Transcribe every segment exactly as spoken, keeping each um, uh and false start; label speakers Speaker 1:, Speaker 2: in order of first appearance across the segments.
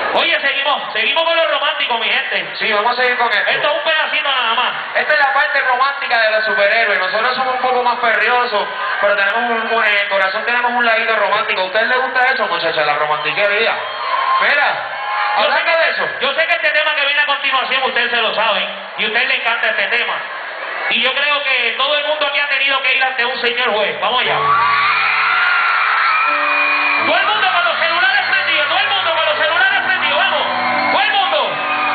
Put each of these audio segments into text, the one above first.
Speaker 1: Oye, seguimos, seguimos con los románticos, mi gente.
Speaker 2: Sí, vamos a seguir con esto.
Speaker 1: Esto es un pedacito nada más.
Speaker 2: Esta es la parte romántica de los superhéroes. Nosotros somos un poco más perriosos, pero tenemos un, un- en el corazón tenemos un ladito romántico. ¿A usted le gusta eso, muchachos? La romantiquería. Mira,
Speaker 1: Yo sé,
Speaker 2: hablando
Speaker 1: que,
Speaker 2: de eso.
Speaker 1: yo sé que este tema que viene a continuación ustedes se lo saben y a ustedes le encanta este tema. Y yo creo que todo el mundo aquí ha tenido que ir ante un señor juez. Vamos allá. Todo el mundo con los celulares prendidos, todo el mundo con los celulares prendidos, vamos. Todo el mundo.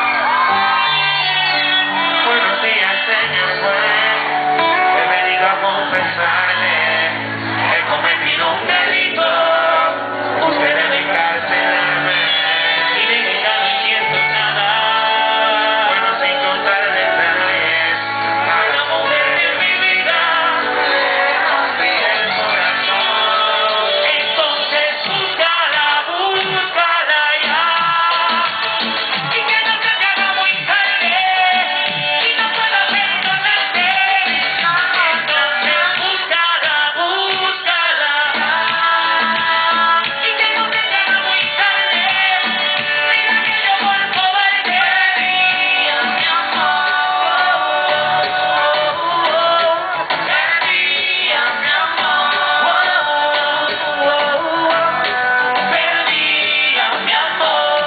Speaker 2: Buenos días, señor juez. He venido a confesarle. He cometido un delito. Usted debe encarcelarme.
Speaker 1: Y de verdad no entiendo nada.
Speaker 2: Bueno, sin contar detalles, a la mujer de mi vida le rompí el corazón.
Speaker 1: Entonces búscala, búscala ya. Y que no se te haga muy tarde. Y no puedo perdonarte. Entonces búscala, búscala ya. Y que no se te haga muy tarde. Mira que yo por cobarde.
Speaker 2: Perdía mi amor, perdía mi amor,
Speaker 1: Perdía mi amor.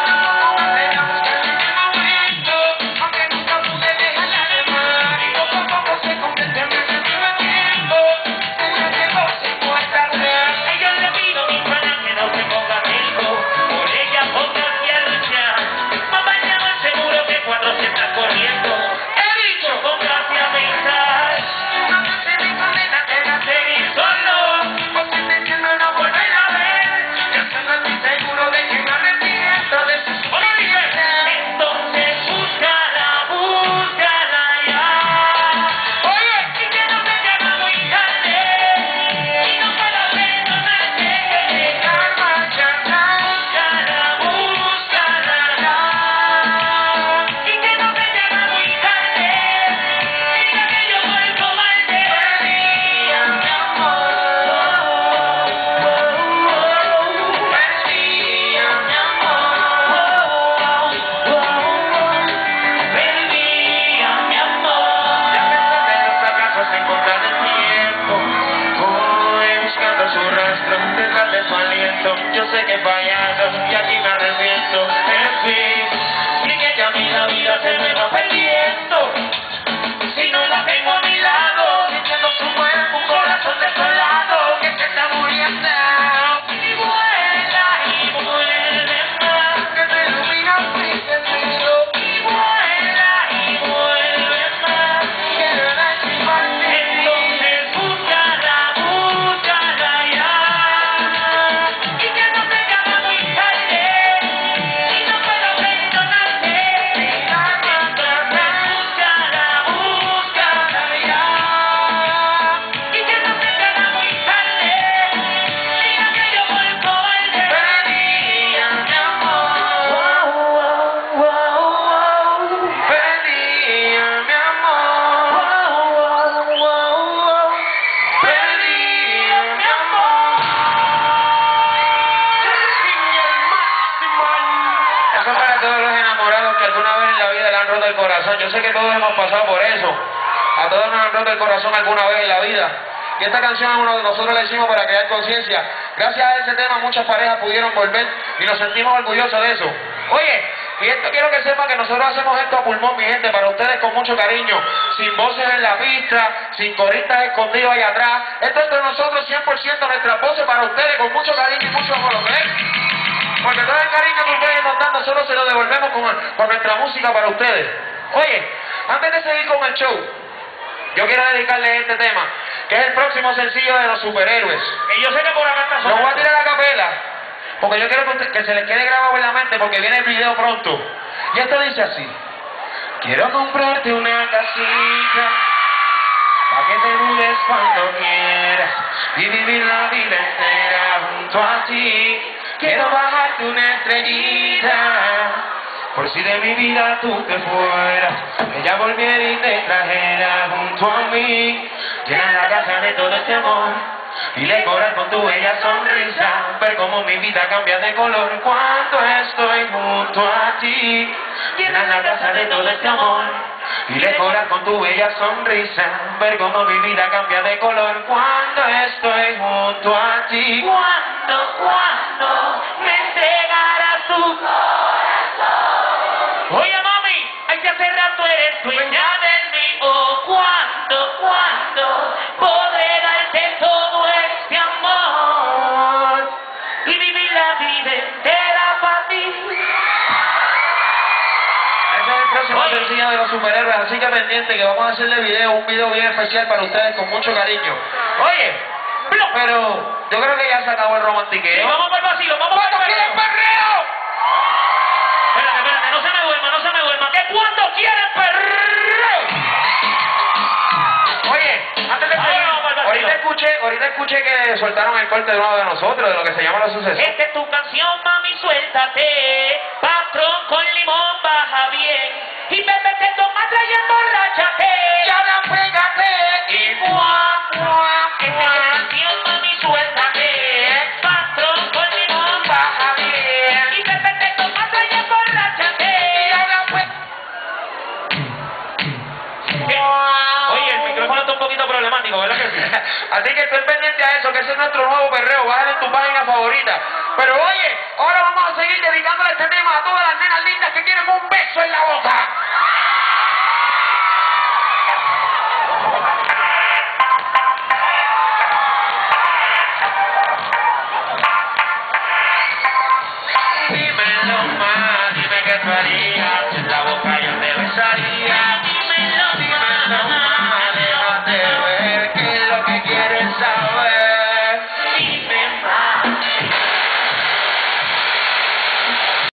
Speaker 2: aunque nunca pude dejarla de amar, y poco a poco se convierte en mi sentimiento, en el que no se puede tardar.
Speaker 1: A ella le pido mi pana que no se ponga rico, por ella póngase a luchar. Mamá llama al seguro que cuando se está corriendo, he dicho póngase a pensar.
Speaker 2: Una vez se me condena, era
Speaker 1: Seguir solo,
Speaker 2: pues estoy diciendo no volver a ver, ya estando muy seguro de que me arrepiento de sus
Speaker 1: oye dice, entonces búscala, búscala ya. Oye, y que no se te haga muy tarde, y no puedo perdonarte. Búscala, búscala ya. Y que no se te haga muy tarde. Mira que yo soy cobarde.
Speaker 2: Perdía mi amor, perdía mi amor,
Speaker 1: Perdí a mi amor.
Speaker 2: y a pesar de los fracasos encontrar el tiempo, voy buscando su rastro detrás de su aliento. Yo sé que he fallado y aquí me arrepiento. En fin, sin ella a mí la vida se me va perdiendo. Si no la tengo a mi lado, sintiendo su cuerpo, un corazón desolado que se está muriendo.
Speaker 1: Y vuela y vuelve más.
Speaker 2: Que te ilumina mi sentido.
Speaker 1: Y vuela y vuelve más.
Speaker 2: Quiero lastimarte.
Speaker 1: Entonces búscala, búscala ya. Y que no se te haga muy tarde. Y no puedo perdonarte. Entonces búscala, búscala ya. Y que no se te haga muy tarde. Mira que yo por cobarde.
Speaker 2: Perdía mi amor, perdía mi amor, perdía mi amor. Eso para todos los enamorados que alguna vez en la vida le han roto el corazón. Yo sé que todos hemos pasado por eso. A todos nos han roto el corazón alguna vez en la vida. Y esta canción es uno de nosotros la hicimos para crear conciencia. Gracias a ese tema muchas parejas pudieron volver y nos sentimos orgullosos de eso. Oye, y esto quiero que sepan que nosotros hacemos esto a pulmón, mi gente, para ustedes con mucho cariño, sin voces en la pista, sin coristas escondidos ahí atrás. Esto es de nosotros cien por ciento nuestras voces para ustedes con mucho cariño y mucho amor, ¿ok? Porque todo el cariño que ustedes nos dan, nosotros se lo devolvemos con, con nuestra música para ustedes. Oye, antes de seguir con el show, yo quiero dedicarle este tema, que es el próximo sencillo de los superhéroes.
Speaker 1: Y yo sé que por acá está
Speaker 2: Lo voy a
Speaker 1: sonando.
Speaker 2: tirar a capela, porque yo quiero que, usted- que se les quede grabado en la mente, porque viene el video pronto. Y esto dice así: quiero comprarte una casita, para que te mudes cuando quieras, y vivir la vida entera junto a ti. Quiero bajarte una estrellita, por si de mi vida tú te fueras, ella volviera y te trajera junto a mí. Llena la casa de todo este amor y decorar con tu bella sonrisa, ver cómo mi vida cambia de color cuando estoy junto junto a ti. Llena la casa de todo este amor y decorar con tu bella sonrisa. Ver cómo mi vida cambia de color cuando estoy junto a ti.
Speaker 1: Cuando, cuando me entregarás tu corazón. Oye, mami, hay que hace rato eres dueña de mí. Oh, cuando, cuando podré darte todo este amor y vivir la vida entera para ti.
Speaker 2: Ese es el próximo
Speaker 1: Oye.
Speaker 2: sencillo de los superhéroes, así que pendiente que vamos a hacerle video, un video bien especial para ustedes con mucho cariño.
Speaker 1: Oye, blo-
Speaker 2: Pero yo creo que ya se acabó el
Speaker 1: sí,
Speaker 2: romantiqueo.
Speaker 1: vamos para el vacío, vamos para el
Speaker 2: ¿Cuántos quieren
Speaker 1: vacío.
Speaker 2: perreo?
Speaker 1: Espérate, espérate, no se me duerma, no se me duerma. ¿Qué cuánto quieren perreo?
Speaker 2: Oye, antes de
Speaker 1: Ahora
Speaker 2: seguir,
Speaker 1: vamos al vacío.
Speaker 2: ahorita escuché, ahorita escuché que soltaron el corte de uno de nosotros, de lo que se llama los sucesos.
Speaker 1: Esta es tu canción, mami, suéltate. Patrón con limón baja bien. Y bébete, toma, trae, emborráchate.
Speaker 2: Y ahora pégate y
Speaker 1: Mua, mua. Esta es tu canción, mami, suéltate. Patrón con limón baja bien. Y bébete, toma, trae, emborráchate.
Speaker 2: y ahora pues.
Speaker 1: Oye, el micrófono está un poquito problemático, ¿verdad que sí?
Speaker 2: Así que estoy pendiente a eso, que ese es nuestro nuevo perreo, bájale en tu página favorita. Pero oye, ahora vamos a seguir dedicándole este tema a todas las nenas lindas que quieren un beso en la boca.